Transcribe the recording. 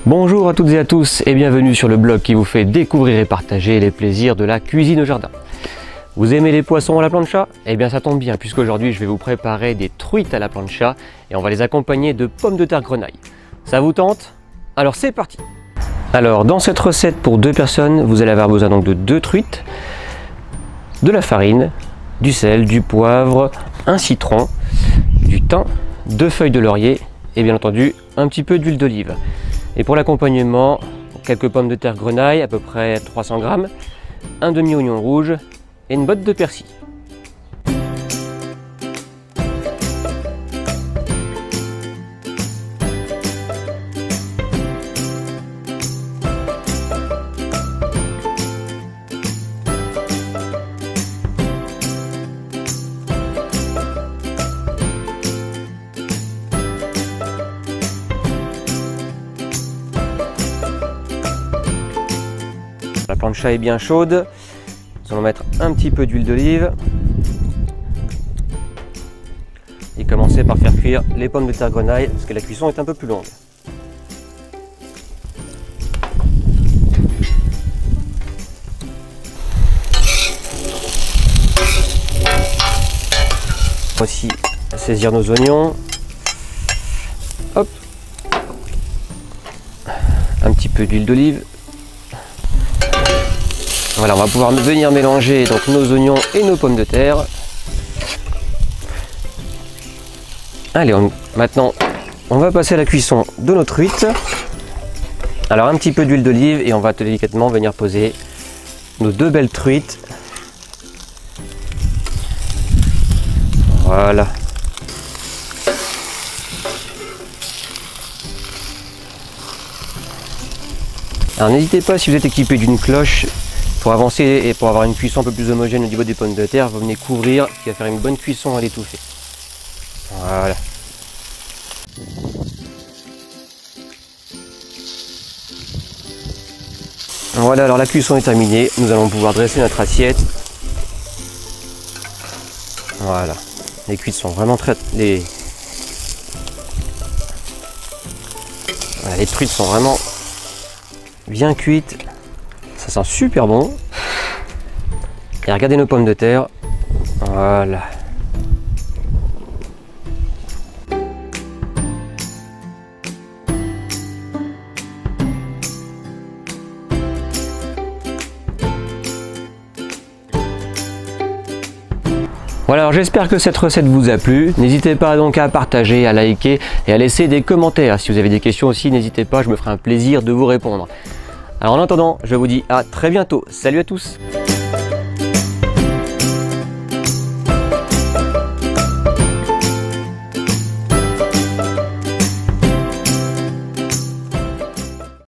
Bonjour à toutes et à tous et bienvenue sur le blog qui vous fait découvrir et partager les plaisirs de la cuisine au jardin. Vous aimez les poissons à la plancha? Eh bien ça tombe bien puisqu'aujourd'hui je vais vous préparer des truites à la plancha et on va les accompagner de pommes de terre grenaille. Ça vous tente? Alors c'est parti! Alors dans cette recette pour 2 personnes, vous allez avoir besoin donc de 2 truites, de la farine, du sel, du poivre, un citron, du thym, 2 feuilles de laurier et bien entendu un petit peu d'huile d'olive. Et pour l'accompagnement, quelques pommes de terre grenaille, à peu près 300 grammes, un demi-oignon rouge et une botte de persil. La plancha est bien chaude, nous allons mettre un petit peu d'huile d'olive et commencer par faire cuire les pommes de terre grenaille parce que la cuisson est un peu plus longue. Voici saisir nos oignons, hop, un petit peu d'huile d'olive. Voilà, on va pouvoir venir mélanger donc nos oignons et nos pommes de terre. Allez, maintenant on va passer à la cuisson de nos truites. Alors un petit peu d'huile d'olive et on va délicatement venir poser nos 2 belles truites. Voilà. Alors n'hésitez pas, si vous êtes équipé d'une cloche, pour avancer et pour avoir une cuisson un peu plus homogène au niveau des pommes de terre, vous venez couvrir, qui va faire une bonne cuisson à l'étouffer. Voilà. Voilà, alors la cuisson est terminée. Nous allons pouvoir dresser notre assiette. Voilà. Les cuites sont vraiment très... Les truites sont vraiment bien cuites. Ça sent super bon. Et regardez nos pommes de terre. Voilà. Voilà, alors j'espère que cette recette vous a plu. N'hésitez pas donc à partager, à liker et à laisser des commentaires. Si vous avez des questions aussi, n'hésitez pas, je me ferai un plaisir de vous répondre. Alors en attendant, je vous dis à très bientôt. Salut à tous!